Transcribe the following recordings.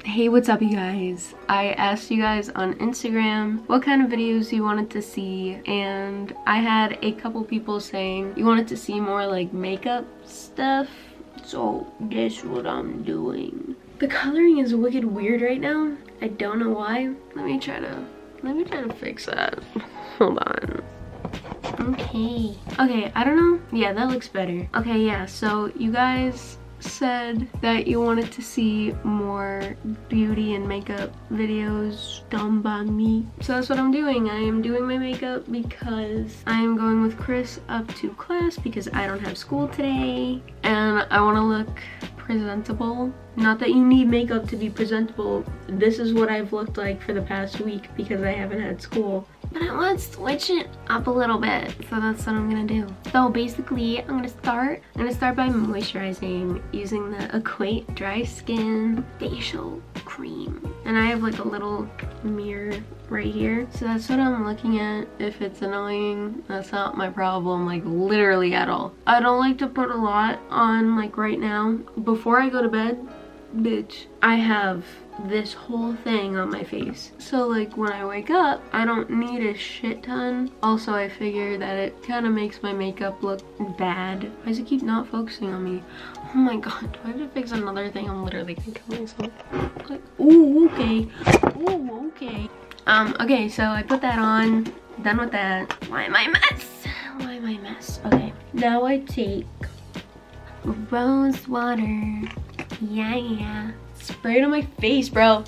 Hey, what's up you guys? I asked you guys on Instagram what kind of videos you wanted to see, and I had a couple people saying you wanted to see more like makeup stuff, so guess what I'm doing. The coloring is wicked weird right now. I don't know why. Let me try to fix that. Hold on. Okay, I don't know. Yeah, that looks better. Okay, yeah, so you guys said that you wanted to see more beauty and makeup videos done by me, so that's what I'm doing. I am doing my makeup because I am going with Chris up to class because I don't have school today and I want to look presentable. Not that you need makeup to be presentable. This is what I've looked like for the past week because I haven't had school. But I want to switch it up a little bit, so that's what I'm gonna do. So basically, I'm gonna start by moisturizing using the Equate Dry Skin Facial Cream. And I have like a little mirror right here. So that's what I'm looking at. If it's annoying, that's not my problem, like literally at all. I don't like to put a lot on like right now. Before I go to bed, bitch, I have this whole thing on my face, so like when I wake up I don't need a shit ton. Also, I figure that it kind of makes my makeup look bad. Why does it keep not focusing on me? Oh my god, do I have to fix another thing? I'm literally gonna kill myself. Like, ooh, okay. Ooh, okay. Okay, so I put that on. Done with that. Why am I a mess? Why am I a mess? Okay, now I take rose water. Yeah. Spray it on my face, bro.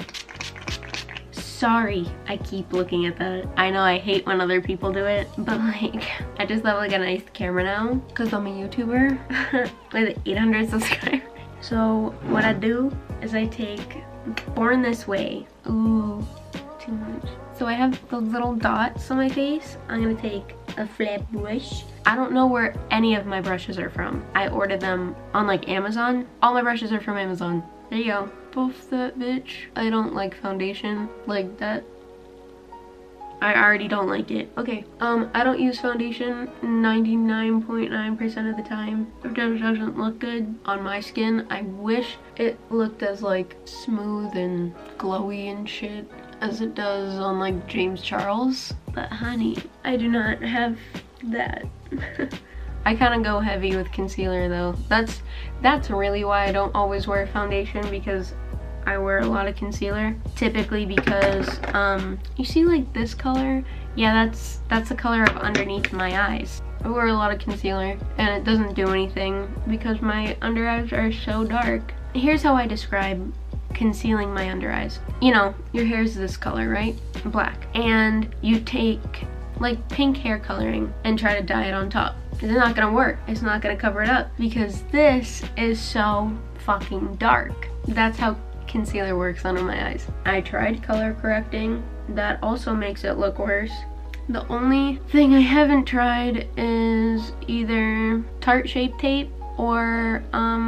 Sorry, I keep looking at that. I know I hate when other people do it, but like, I just have like a nice camera now because I'm a YouTuber with 800 subscribers. So what I do is I take Born This Way. Ooh, too much. So I have those little dots on my face. I'm gonna take a flat brush. I don't know where any of my brushes are from. I ordered them on like Amazon. All my brushes are from Amazon. There you go. Buff that bitch. I don't like foundation like that. I already don't like it. Okay, I don't use foundation 99.9% of the time. It doesn't look good on my skin. I wish it looked as like smooth and glowy and shit as it does on like James Charles. But honey, I do not have that. I kind of go heavy with concealer though. That's really why I don't always wear foundation, because I wear a lot of concealer. Typically because you see like this color? Yeah, that's the color of underneath my eyes. I wear a lot of concealer and it doesn't do anything because my under eyes are so dark. Here's how I describe concealing my under eyes. You know, your hair is this color, right? Black. And you take like pink hair coloring and try to dye it on top. It's not gonna work. It's not gonna cover it up because this is so fucking dark. That's how concealer works under my eyes. I tried color correcting. That also makes it look worse. The only thing I haven't tried is either Tarte Shape Tape or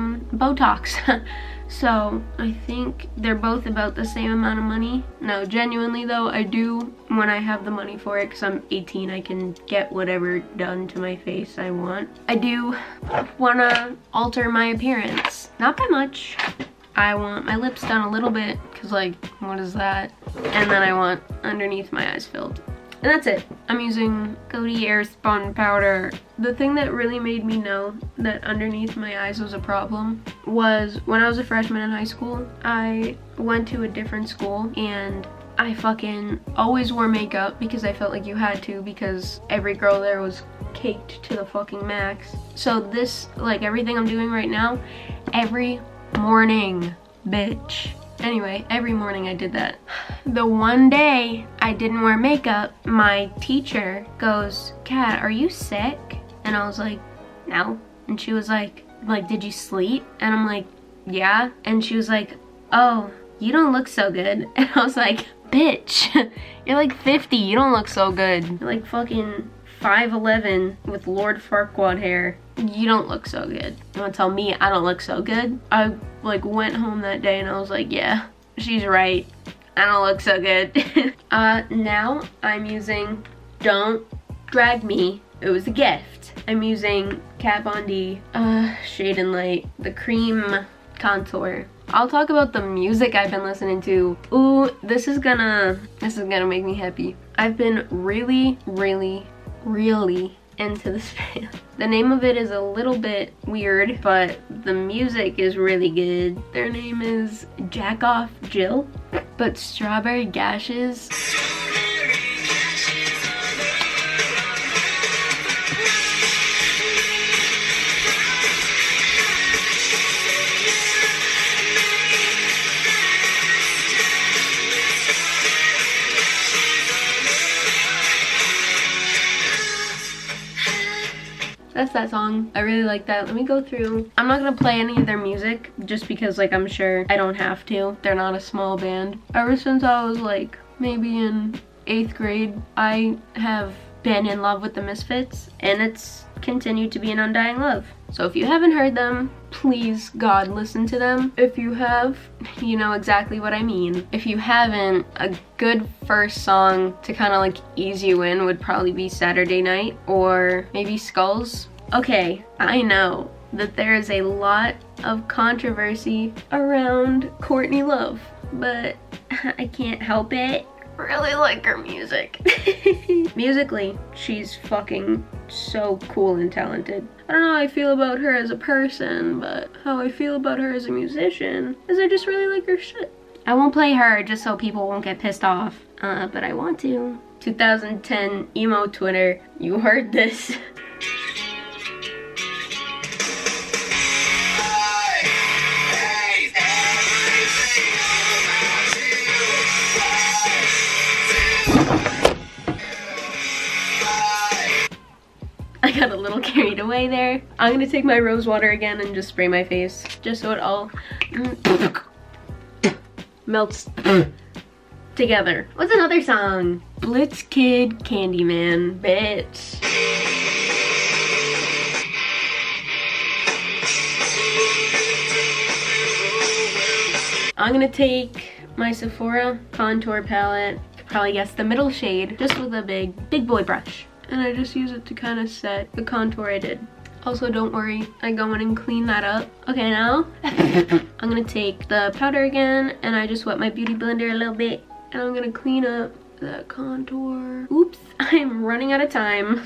Botox. So I think they're both about the same amount of money. No, genuinely though, I do, when I have the money for it, because I'm 18, I can get whatever done to my face I want. I do want to alter my appearance. Not by much. I want my lips done a little bit, because like, what is that? And then I want underneath my eyes filled. And that's it. I'm using Coty Airspun powder. The thing that really made me know that underneath my eyes was a problem was when I was a freshman in high school. I went to a different school and I fucking always wore makeup because I felt like you had to, because every girl there was caked to the fucking max. So this, like everything I'm doing right now, every morning, bitch. Anyway, every morning I did that. The one day I didn't wear makeup, my teacher goes, "Kat, are you sick?" And I was like, "No." And she was like, "Did you sleep?" And I'm like, "Yeah." And she was like, "Oh, you don't look so good." And I was like, "Bitch, you're like 50, you don't look so good. You're like fucking 5'11" with Lord Farquaad hair. You don't look so good. You wanna tell me I don't look so good?" I like went home that day and I was like, yeah, she's right. I don't look so good. Now I'm using Don't Drag Me. It was a gift. I'm using Kat Von D Shade and Light, the cream contour. I'll talk about the music I've been listening to. Ooh, this is gonna make me happy. I've been really into this band. The name of it is a little bit weird, but the music is really good. Their name is Jack Off Jill, but Strawberry Gashes. That's that song. I really like that. Let me go through. I'm not gonna play any of their music just because like I'm sure I don't have to. They're not a small band. Ever since I was like maybe in 8th grade, I have been in love with the Misfits, and it's continued to be an undying love. So if you haven't heard them, please God listen to them. If you have, you know exactly what I mean. If you haven't, a good first song to kind of like ease you in would probably be Saturday Night or maybe Skulls. Okay, I know that there is a lot of controversy around Courtney Love, but I can't help it. I really like her music. Musically, she's fucking so cool and talented. I don't know how I feel about her as a person, but how I feel about her as a musician is I just really like her shit. I won't play her just so people won't get pissed off, but I want to. 2010 emo Twitter, you heard this. I got a little carried away there. I'm gonna take my rose water again and just spray my face, just so it all melts together. What's another song? Blitzkid Candyman, bitch. I'm gonna take my Sephora contour palette, you could probably guess the middle shade, just with a big boy brush. And I just use it to kind of set the contour I did. Also, don't worry, I go in and clean that up. Okay, now I'm gonna take the powder again, and I just wet my beauty blender a little bit, and I'm gonna clean up that contour. Oops, I'm running out of time.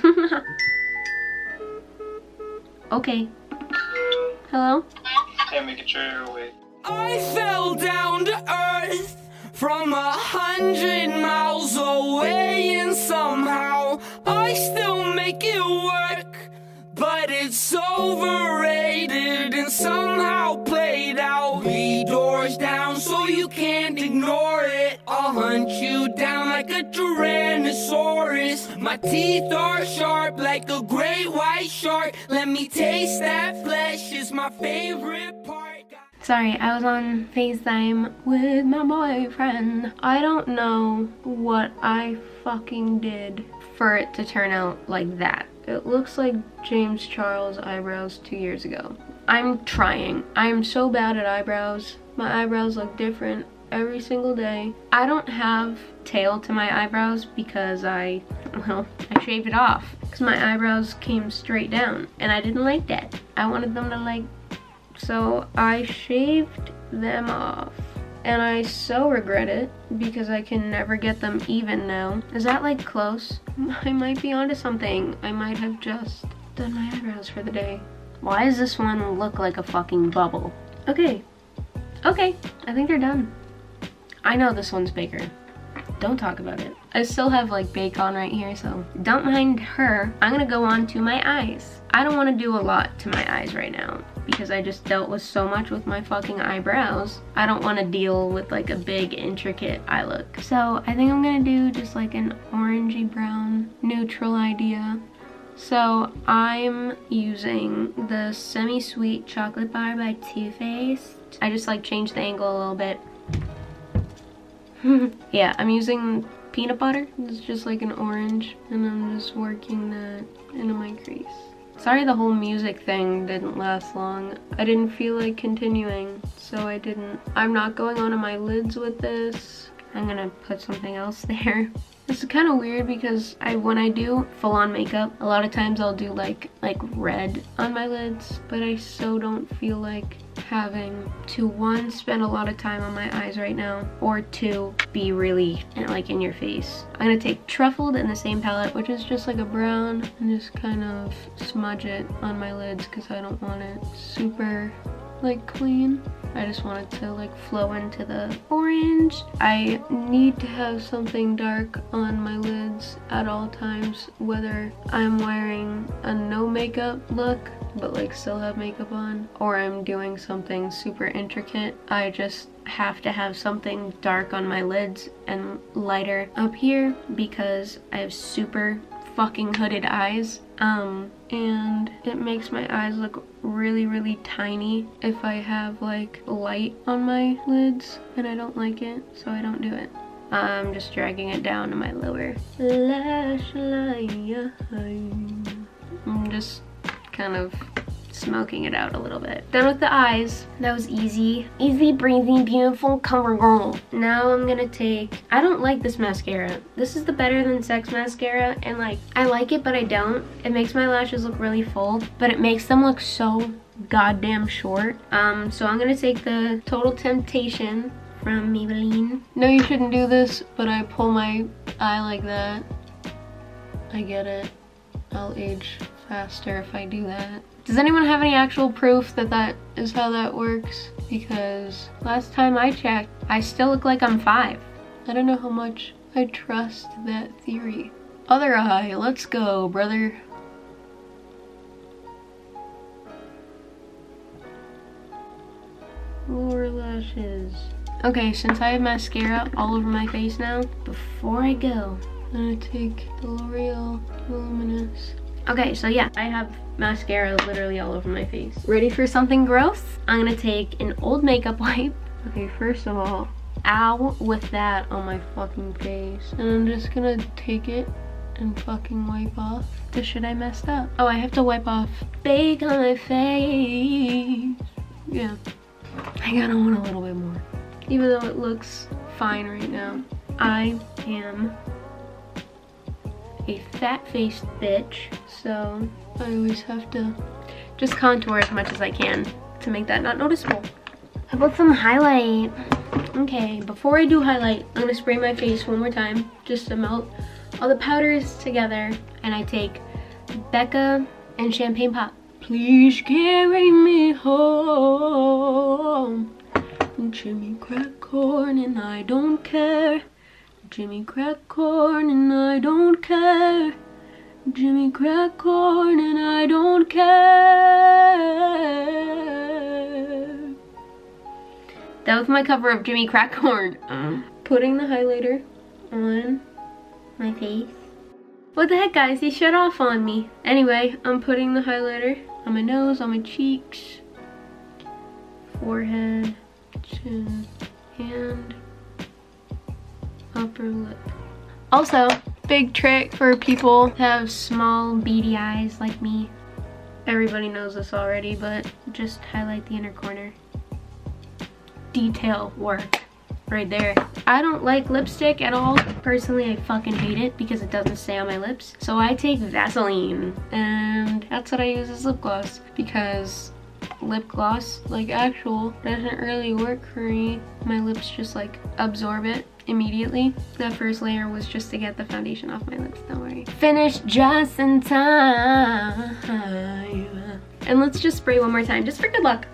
Okay. Hello? Hey, making sure you're awake. I fell down to earth from 100 miles away, and somehow I still make it work. But it's overrated and somehow played out. 3 doors down so you can't ignore it. I'll hunt you down like a Tyrannosaurus. My teeth are sharp like a great white shark. Let me taste that flesh, is my favorite part. Sorry, I was on FaceTime with my boyfriend. I don't know what I fucking did for it to turn out like that. It looks like James Charles' eyebrows 2 years ago. I'm trying. I'm so bad at eyebrows. My eyebrows look different every single day. I don't have tail to my eyebrows because I shaved it off. Because my eyebrows came straight down and I didn't like that. I wanted them to like, so I shaved them off. And I so regret it because I can never get them even now. Is that like close? I might be onto something. I might have just done my eyebrows for the day. Why does this one look like a fucking bubble? Okay, I think they're done. I know this one's bigger. Don't talk about it. I still have like bake on right here, so don't mind her. I'm gonna go on to my eyes. I don't want to do a lot to my eyes right now because I just dealt with so much with my fucking eyebrows. I don't want to deal with like a big intricate eye look. So I think I'm gonna do just like an orangey brown neutral idea. So I'm using the Semi-Sweet Chocolate Bar by Too Faced. I just like changed the angle a little bit. Yeah, I'm using peanut butter. It's just like an orange, and I'm just working that into my crease. Sorry the whole music thing didn't last long. I didn't feel like continuing, so I didn't. I'm not going onto my lids with this. I'm gonna put something else there. This is kind of weird because when I do full-on makeup, a lot of times I'll do like red on my lids, but I so don't feel like having to, one, spend a lot of time on my eyes right now, or two, be really like in your face. I'm gonna take Truffled in the same palette, which is just like a brown, and just kind of smudge it on my lids because I don't want it super like clean. I just want it to like flow into the orange. I need to have something dark on my lids at all times, whether I'm wearing a no makeup look but like still have makeup on, or I'm doing something super intricate. I just have to have something dark on my lids and lighter up here because I have super fucking hooded eyes, and it makes my eyes look really, really tiny if I have like light on my lids, and I don't like it, so I don't do it. I'm just dragging it down to my lower lash line. I'm just kind of smoking it out a little bit. Done with the eyes. That was easy. Easy breezy, beautiful cover girl. Now I'm gonna take, I don't like this mascara. This is the Better Than Sex mascara, and like, I like it, but I don't. It makes my lashes look really full, but it makes them look so goddamn short. So I'm gonna take the Total Temptation from Maybelline. No, you shouldn't do this, but I pull my eye like that. I get it. I'll age faster if I do that. Does anyone have any actual proof that that is how that works? Because last time I checked, I still look like I'm 5. I don't know how much I trust that theory. Other eye, let's go, brother. Lower lashes. Okay, since I have mascara all over my face now, before I go, I'm gonna take the L'Oreal Luminous. Okay, so yeah, I have mascara literally all over my face. Ready for something gross? I'm gonna take an old makeup wipe. Okay, first of all, ow with that on my fucking face. And I'm just gonna take it and fucking wipe off the shit I messed up. Oh, I have to wipe off bake on my face. Yeah, I gotta want a little bit more. Even though it looks fine right now. I am a fat-faced bitch, so I always have to just contour as much as I can to make that not noticeable. How about some highlight? Okay, before I do highlight, I'm gonna spray my face one more time just to melt all the powders together, and I take Becca and Champagne Pop. Please carry me home. Jimmy crack corn and I don't care. Jimmy crack corn and I don't care. Jimmy crack corn and I don't care. That was my cover of Jimmy Crack Corn. Putting the highlighter on my face. What the heck, guys? He shut off on me. Anyway, I'm putting the highlighter on my nose, on my cheeks, forehead, chin, and upper lip. Also, big trick for people who have small beady eyes like me. Everybody knows this already, but just highlight the inner corner. Detail work right there. I don't like lipstick at all. Personally, I fucking hate it because it doesn't stay on my lips. So I take Vaseline, and that's what I use as lip gloss, because lip gloss, like actual, doesn't really work for me. My lips just like absorb it immediately. That first layer was just to get the foundation off my lips, don't worry. Finished just in time. And let's just spray one more time, just for good luck.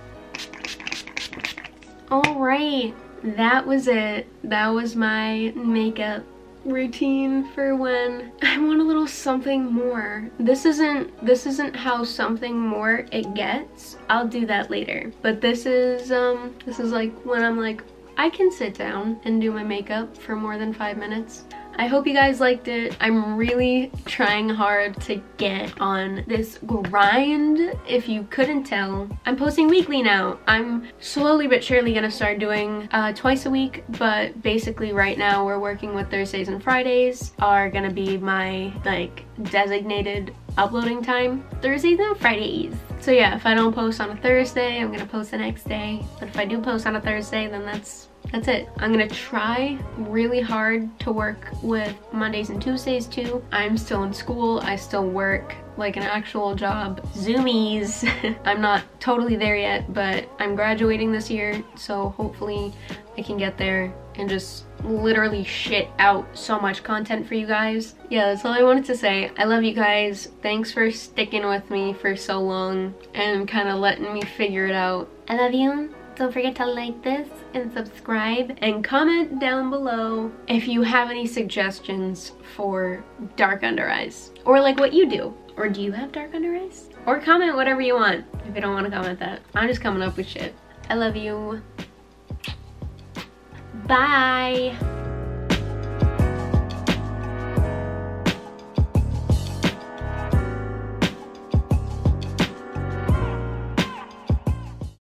All right, that was it. That was my makeup routine for when I want a little something more. This isn't how something more it gets. I'll do that later. But this is like when I'm like, I can sit down and do my makeup for more than 5 minutes. I hope you guys liked it. I'm really trying hard to get on this grind, if you couldn't tell. I'm posting weekly now. I'm slowly but surely gonna start doing twice a week, but basically right now we're working with Thursdays and Fridays are gonna be my like designated uploading time. Thursdays and Fridays. So yeah, if I don't post on a Thursday, I'm gonna post the next day. But if I do post on a Thursday, then that's it. I'm gonna try really hard to work with Mondays and Tuesdays too. I'm still in school, I still work like an actual job. Zoomies. I'm not totally there yet, but I'm graduating this year, so hopefully I can get there and just literally shit out so much content for you guys. Yeah, that's all I wanted to say. I love you guys. Thanks for sticking with me for so long and kind of letting me figure it out. I love you. Don't forget to like this and subscribe and comment down below if you have any suggestions for dark under eyes, or like what you do, or do you have dark under eyes? Or comment whatever you want if you don't want to comment that. I'm just coming up with shit. I love you. Bye.